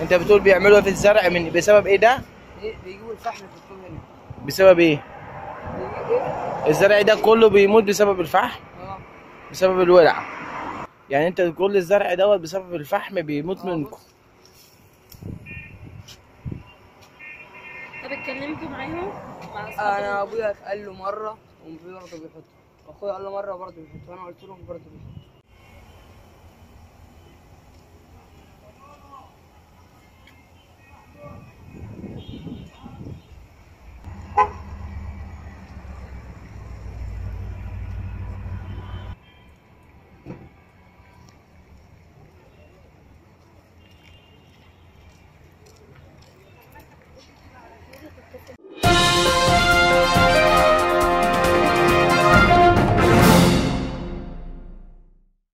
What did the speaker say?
انت بتقول بيعملوا في الزرع بسبب ايه ده؟ بيجيبوا الفحم في الطول هنا. بسبب ايه؟ ايه؟ الزرع ده كله بيموت بسبب الفحم؟ اه. بسبب الولع. يعني انت كل الزرع دوت بسبب الفحم بيموت منكم. بص. طب اتكلمتوا معاهم مع اصحاب انا ابويا قال له مره، وابويا برضه بيحط، واخويا قال له مره برضه بيحط، وانا قلت لهم برضه بيحط.